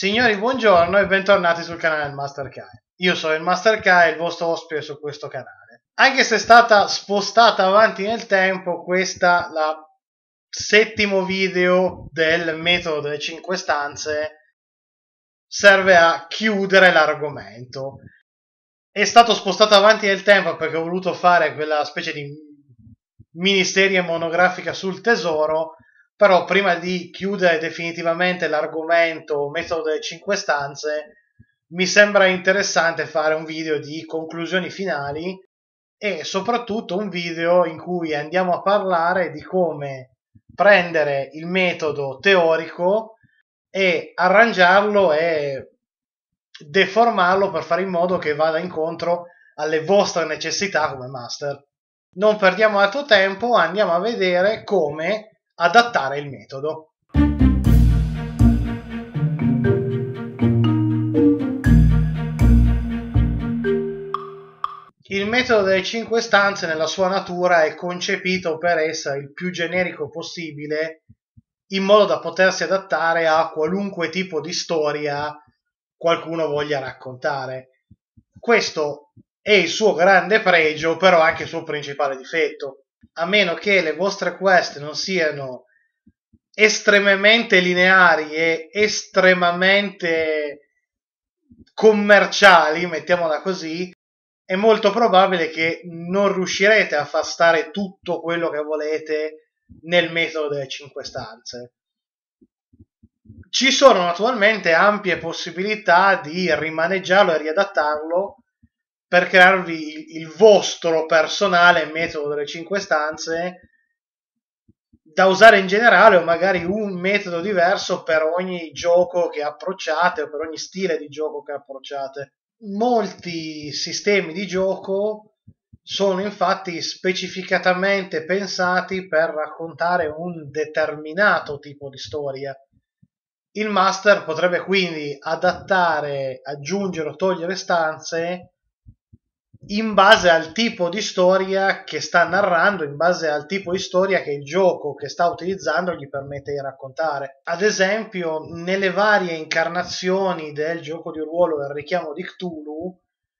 Signori, buongiorno e bentornati sul canale del Master Kai. Io sono il Master Kai, il vostro ospite su questo canale. Anche se è stata spostata avanti nel tempo, questa è la settimo video del metodo delle 5 stanze, serve a chiudere l'argomento. È stato spostato avanti nel tempo perché ho voluto fare quella specie di miniserie monografica sul tesoro. Però prima di chiudere definitivamente l'argomento metodo delle 5 stanze, mi sembra interessante fare un video di conclusioni finali e soprattutto un video in cui andiamo a parlare di come prendere il metodo teorico e arrangiarlo e deformarlo per fare in modo che vada incontro alle vostre necessità come master. Non perdiamo altro tempo, andiamo a vedere come adattare il metodo. Il metodo delle 5 stanze nella sua natura è concepito per essere il più generico possibile, in modo da potersi adattare a qualunque tipo di storia qualcuno voglia raccontare. Questo è il suo grande pregio, però anche il suo principale difetto. A meno che le vostre quest non siano estremamente lineari e estremamente commerciali, mettiamola così, è molto probabile che non riuscirete a far stare tutto quello che volete nel metodo delle 5 stanze. Ci sono naturalmente ampie possibilità di rimaneggiarlo e riadattarlo per crearvi il vostro personale metodo delle 5 stanze da usare in generale, o magari un metodo diverso per ogni gioco che approcciate o per ogni stile di gioco che approcciate. Molti sistemi di gioco sono infatti specificatamente pensati per raccontare un determinato tipo di storia. Il master potrebbe quindi adattare, aggiungere o togliere stanze in base al tipo di storia che sta narrando, in base al tipo di storia che il gioco che sta utilizzando gli permette di raccontare. Ad esempio, nelle varie incarnazioni del gioco di ruolo Il richiamo di Cthulhu,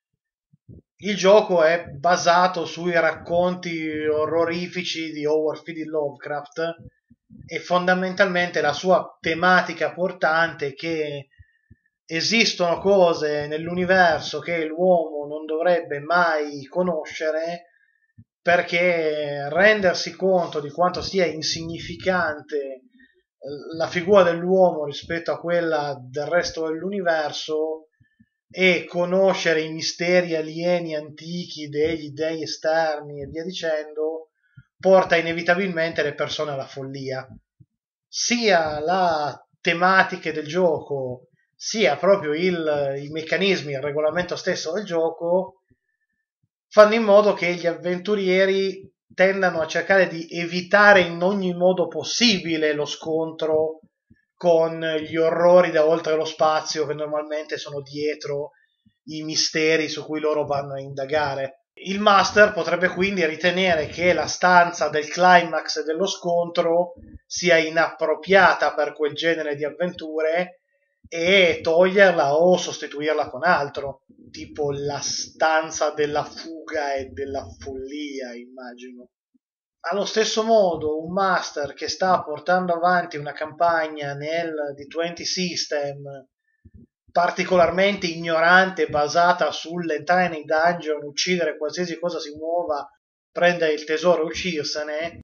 il gioco è basato sui racconti orrorifici di Howard Phillips Lovecraft e fondamentalmente la sua tematica portante è che esistono cose nell'universo che l'uomo non dovrebbe mai conoscere, perché rendersi conto di quanto sia insignificante la figura dell'uomo rispetto a quella del resto dell'universo e conoscere i misteri alieni antichi degli dei esterni e via dicendo porta inevitabilmente le persone alla follia. Sia la tematica del gioco sia proprio i meccanismi, il regolamento stesso del gioco fanno in modo che gli avventurieri tendano a cercare di evitare in ogni modo possibile lo scontro con gli orrori da oltre lo spazio che normalmente sono dietro i misteri su cui loro vanno a indagare. Il master potrebbe quindi ritenere che la stanza del climax e dello scontro sia inappropriata per quel genere di avventure e toglierla o sostituirla con altro, tipo la stanza della fuga e della follia, immagino. Allo stesso modo, un master che sta portando avanti una campagna nel D20 System particolarmente ignorante, basata sull'entrare nei dungeon, uccidere qualsiasi cosa si muova, prendere il tesoro e uscirsene,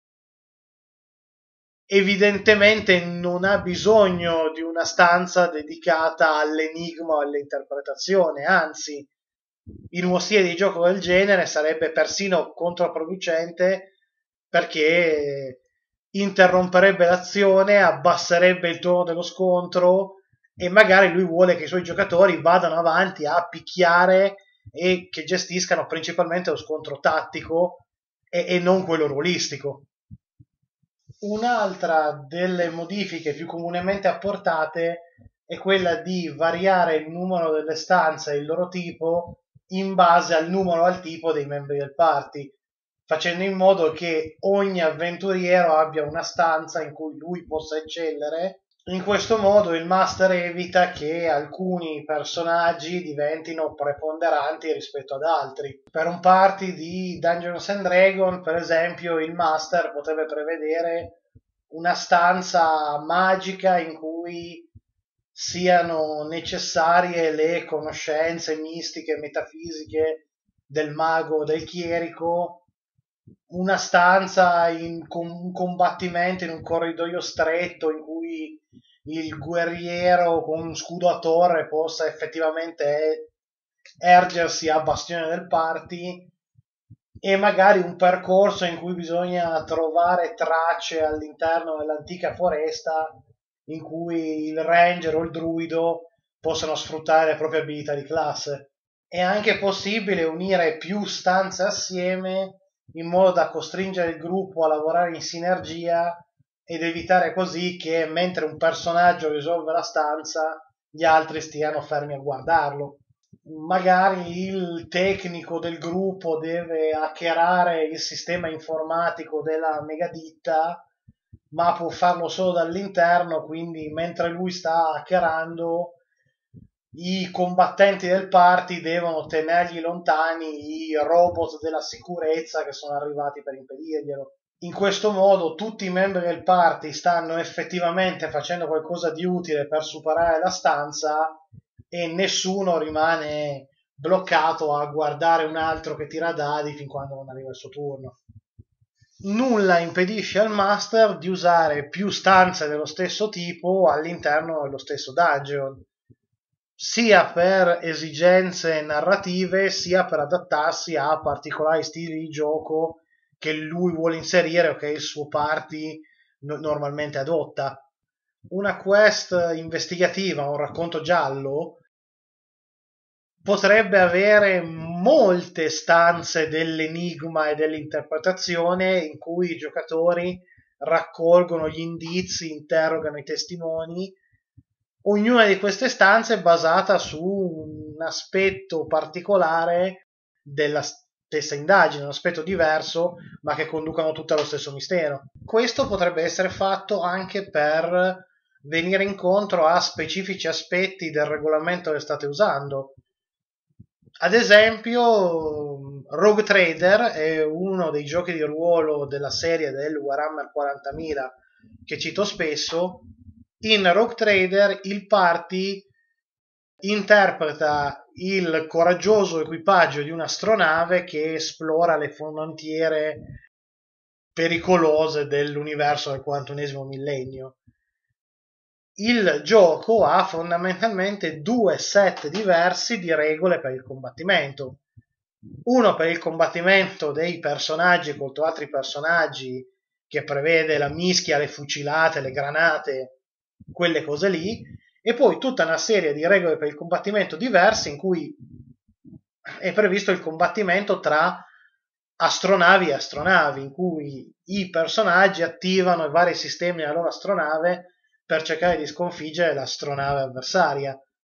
evidentemente non ha bisogno di una stanza dedicata all'enigma o all'interpretazione, anzi, in uno stile di gioco del genere sarebbe persino controproducente, perché interromperebbe l'azione, abbasserebbe il tono dello scontro e magari lui vuole che i suoi giocatori vadano avanti a picchiare e che gestiscano principalmente lo scontro tattico e non quello ruolistico. Un'altra delle modifiche più comunemente apportate è quella di variare il numero delle stanze e il loro tipo in base al numero e al tipo dei membri del party, facendo in modo che ogni avventuriero abbia una stanza in cui lui possa eccellere In questo modo il master evita che alcuni personaggi diventino preponderanti rispetto ad altri. Per un party di Dungeons and Dragons, per esempio, il master potrebbe prevedere una stanza magica in cui siano necessarie le conoscenze mistiche, metafisiche del mago, del chierico, una stanza un combattimento in un corridoio stretto in cui il guerriero con un scudo a torre possa effettivamente ergersi a bastione del party, e magari un percorso in cui bisogna trovare tracce all'interno dell'antica foresta in cui il ranger o il druido possano sfruttare le proprie abilità di classe. È anche possibile unire più stanze assieme in modo da costringere il gruppo a lavorare in sinergia ed evitare così che mentre un personaggio risolve la stanza gli altri stiano fermi a guardarlo. Magari il tecnico del gruppo deve hackerare il sistema informatico della megaditta, ma può farlo solo dall'interno, quindi mentre lui sta hackerando i combattenti del party devono tenergli lontani i robot della sicurezza che sono arrivati per impedirglielo. In questo modo tutti i membri del party stanno effettivamente facendo qualcosa di utile per superare la stanza e nessuno rimane bloccato a guardare un altro che tira dadi fin quando non arriva il suo turno. Nulla impedisce al master di usare più stanze dello stesso tipo all'interno dello stesso dungeon, sia per esigenze narrative sia per adattarsi a particolari stili di gioco che lui vuole inserire o che il suo party normalmente adotta. Una quest investigativa, un racconto giallo, potrebbe avere molte stanze dell'enigma e dell'interpretazione in cui i giocatori raccolgono gli indizi, interrogano i testimoni. Ognuna di queste stanze è basata su un aspetto particolare della stessa indagine, un aspetto diverso, ma che conducano tutte allo stesso mistero. Questo potrebbe essere fatto anche per venire incontro a specifici aspetti del regolamento che state usando. Ad esempio, Rogue Trader è uno dei giochi di ruolo della serie del Warhammer 40.000 che cito spesso. In Rogue Trader il party interpreta il coraggioso equipaggio di un'astronave che esplora le frontiere pericolose dell'universo del XXI millennio. Il gioco ha fondamentalmente due set diversi di regole per il combattimento. Uno per il combattimento dei personaggi contro altri personaggi, che prevede la mischia, le fucilate, le granate, quelle cose lì, e poi tutta una serie di regole per il combattimento diverse in cui è previsto il combattimento tra astronavi e astronavi, in cui i personaggi attivano i vari sistemi della loro astronave per cercare di sconfiggere l'astronave avversaria.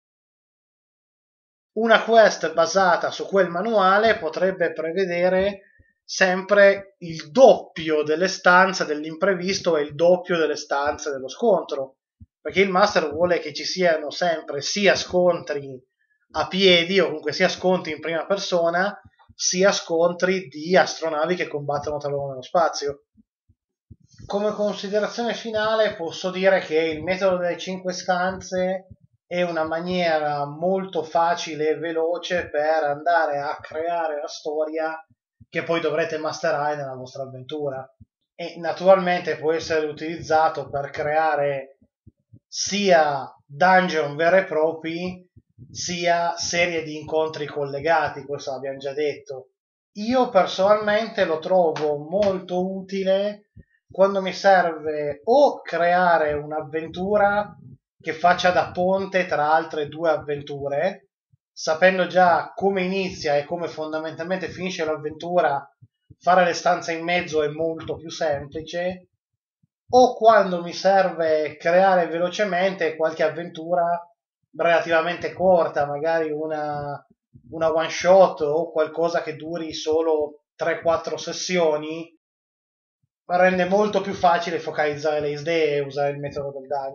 Una quest basata su quel manuale potrebbe prevedere sempre il doppio delle stanze dell'imprevisto e il doppio delle stanze dello scontro, perché il master vuole che ci siano sempre sia scontri a piedi o comunque sia scontri in prima persona, sia scontri di astronavi che combattono tra loro nello spazio. Come considerazione finale posso dire che il metodo delle 5 stanze è una maniera molto facile e veloce per andare a creare la storia che poi dovrete masterare nella vostra avventura, e naturalmente può essere utilizzato per creare sia dungeon veri e propri sia serie di incontri collegati, questo l'abbiamo già detto. Io personalmente lo trovo molto utile quando mi serve o creare un'avventura che faccia da ponte tra altre due avventure, sapendo già come inizia e come fondamentalmente finisce l'avventura, fare le stanze in mezzo è molto più semplice, o quando mi serve creare velocemente qualche avventura relativamente corta, magari una one shot o qualcosa che duri solo 3-4 sessioni, rende molto più facile focalizzare le idee e usare il metodo del dungeon.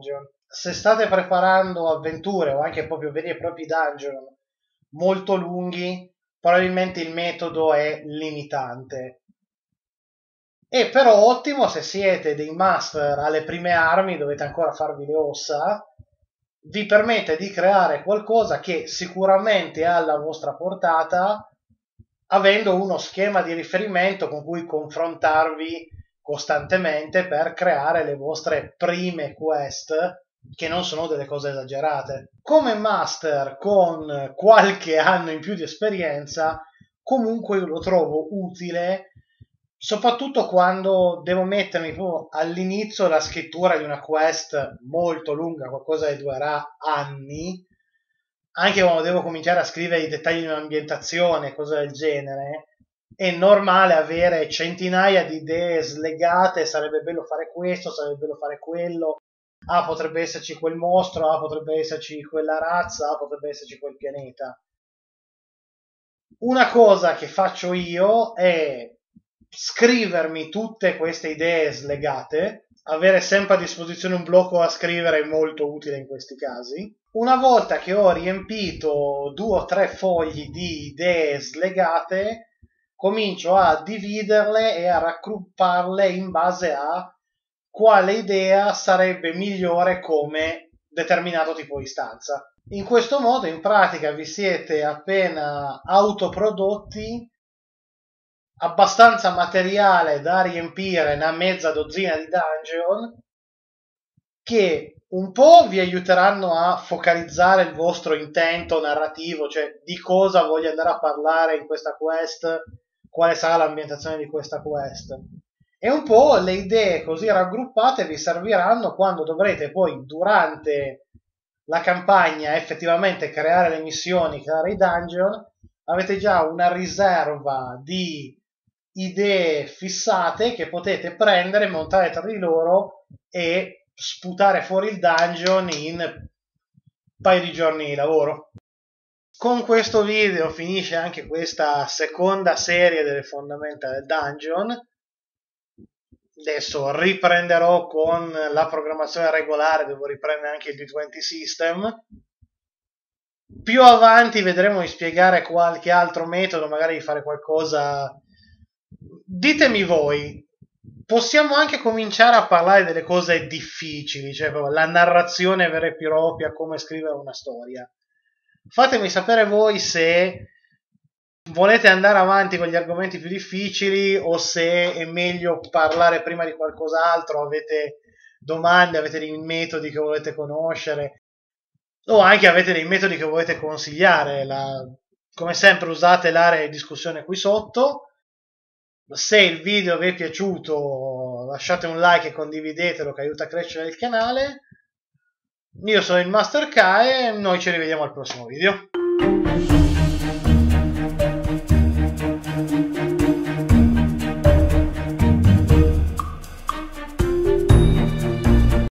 se state preparando avventure o anche proprio veri e propri dungeon molto lunghi, probabilmente il metodo è limitante. È però ottimo se siete dei master alle prime armi, dovete ancora farvi le ossa, vi permette di creare qualcosa che sicuramente è alla vostra portata, avendo uno schema di riferimento con cui confrontarvi costantemente per creare le vostre prime quest, che non sono delle cose esagerate. Come master con qualche anno in più di esperienza, comunque io lo trovo utile, soprattutto quando devo mettermi all'inizio la scrittura di una quest molto lunga, qualcosa che durerà anni, anche quando devo cominciare a scrivere i dettagli di un'ambientazione, cose del genere. È normale avere centinaia di idee slegate, sarebbe bello fare questo, sarebbe bello fare quello, potrebbe esserci quel mostro, potrebbe esserci quella razza, potrebbe esserci quel pianeta. Una cosa che faccio io è scrivermi tutte queste idee slegate, avere sempre a disposizione un blocco da scrivere è molto utile in questi casi. Una volta che ho riempito 2 o 3 fogli di idee slegate, comincio a dividerle e a raggrupparle in base a quale idea sarebbe migliore come determinato tipo di stanza. In questo modo, in pratica, vi siete appena autoprodotti abbastanza materiale da riempire una mezza dozzina di dungeon che un po' vi aiuteranno a focalizzare il vostro intento narrativo, cioè di cosa voglio andare a parlare in questa quest, quale sarà l'ambientazione di questa quest. E un po' le idee così raggruppate vi serviranno quando dovrete poi durante la campagna effettivamente creare le missioni, creare i dungeon, avete già una riserva di idee fissate che potete prendere, montare tra di loro e sputare fuori il dungeon in un paio di giorni di lavoro. Con questo video finisce anche questa seconda serie delle fondamenta del dungeon. Adesso riprenderò con la programmazione regolare, devo riprendere anche il D20 System. Più avanti vedremo di spiegare qualche altro metodo, magari di fare qualcosa. Ditemi voi, possiamo anche cominciare a parlare delle cose difficili, cioè la narrazione vera e propria, come scrivere una storia. Fatemi sapere voi se volete andare avanti con gli argomenti più difficili o se è meglio parlare prima di qualcos'altro, avete domande, avete dei metodi che volete conoscere o anche avete dei metodi che volete consigliare. Come sempre usate l'area di discussione qui sotto. Se il video vi è piaciuto lasciate un like e condividetelo che aiuta a crescere il canale. Io sono il Master K e noi ci rivediamo al prossimo video.